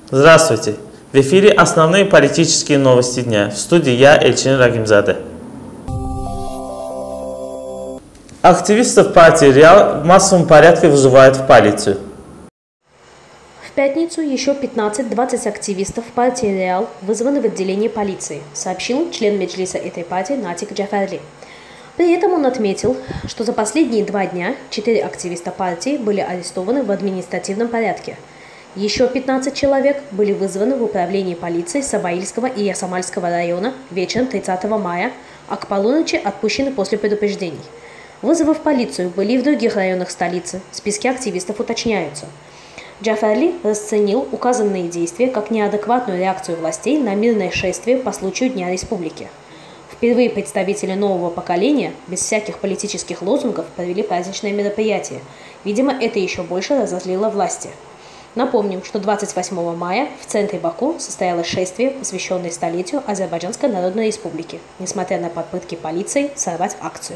Здравствуйте! В эфире основные политические новости дня. В студии я, Эльчин Рагимзаде. Активистов партии «Реал» в массовом порядке вызывают в полицию. В пятницу еще 15-20 активистов партии «Реал» вызваны в отделение полиции, сообщил член меджлиса этой партии Натик Джафарли. При этом он отметил, что за последние 2 дня 4 активиста партии были арестованы в административном порядке. Еще 15 человек были вызваны в управление полиции Сабаильского и Ясамальского района вечером 30 мая, а к полуночи отпущены после предупреждений. Вызовы в полицию были и в других районах столицы, списки активистов уточняются. Джафарли расценил указанные действия как неадекватную реакцию властей на мирное шествие по случаю Дня Республики. Впервые представители нового поколения без всяких политических лозунгов провели праздничное мероприятие. Видимо, это еще больше разозлило власти. Напомним, что 28 мая в центре Баку состоялось шествие, посвященное столетию Азербайджанской Народной Республики, несмотря на попытки полиции сорвать акцию.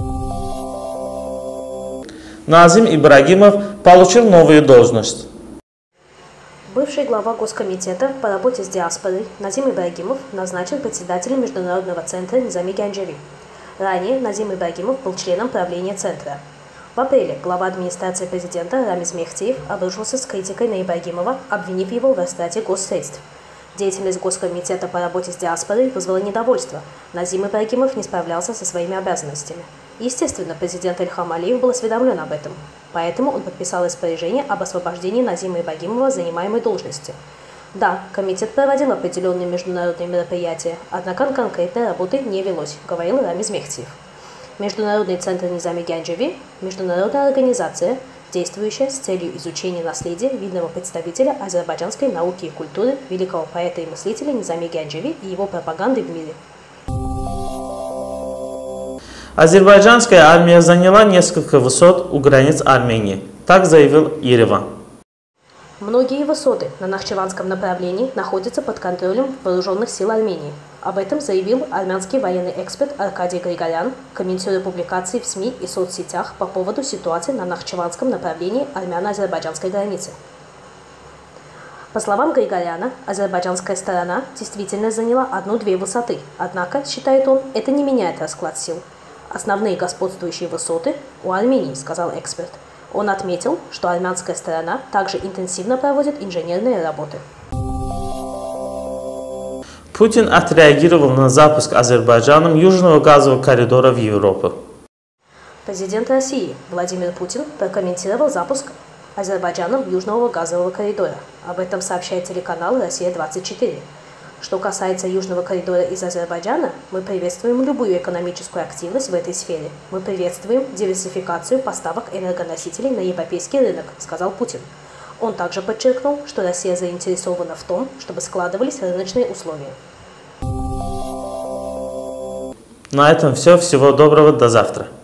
Назим Ибрагимов получил новую должность. Бывший глава Госкомитета по работе с диаспорой Назим Ибрагимов назначен председателем Международного центра Низами Ганджеви. Ранее Назим Ибрагимов был членом правления центра. В апреле глава администрации президента Рамиз Мехтиев обрушился с критикой на Ибрагимова, обвинив его в растрате госсредств. Деятельность Госкомитета по работе с диаспорой вызвала недовольство. Назим Ибрагимов не справлялся со своими обязанностями. Естественно, президент Ильхам Алиев был осведомлен об этом. Поэтому он подписал распоряжение об освобождении Назима Ибрагимова с занимаемой должности. Да, комитет проводил определенные международные мероприятия, однако конкретной работы не велось, говорил Рамиз Мехтиев. Международный центр Низами Ганджеви – международная организация, действующая с целью изучения наследия видного представителя азербайджанской науки и культуры, великого поэта и мыслителя Низами Ганджеви и его пропаганды в мире. Азербайджанская армия заняла несколько высот у границ Армении. Так заявил Ереван. Многие высоты на Нахчеванском направлении находятся под контролем вооруженных сил Армении. Об этом заявил армянский военный эксперт Аркадий Григорян, комментируя публикации в СМИ и соцсетях по поводу ситуации на Нахчеванском направлении армяно-азербайджанской границы. По словам Григоряна, азербайджанская сторона действительно заняла 1-2 высоты, однако, считает он, это не меняет расклад сил. Основные господствующие высоты у Армении, сказал эксперт. Он отметил, что армянская сторона также интенсивно проводит инженерные работы. Путин отреагировал на запуск Азербайджаном Южного газового коридора в Европу. Президент России Владимир Путин прокомментировал запуск Азербайджаном Южного газового коридора. Об этом сообщает телеканал «Россия-24». Что касается Южного коридора из Азербайджана, мы приветствуем любую экономическую активность в этой сфере. Мы приветствуем диверсификацию поставок энергоносителей на европейский рынок, сказал Путин. Он также подчеркнул, что Россия заинтересована в том, чтобы складывались рыночные условия. На этом все. Всего доброго. До завтра.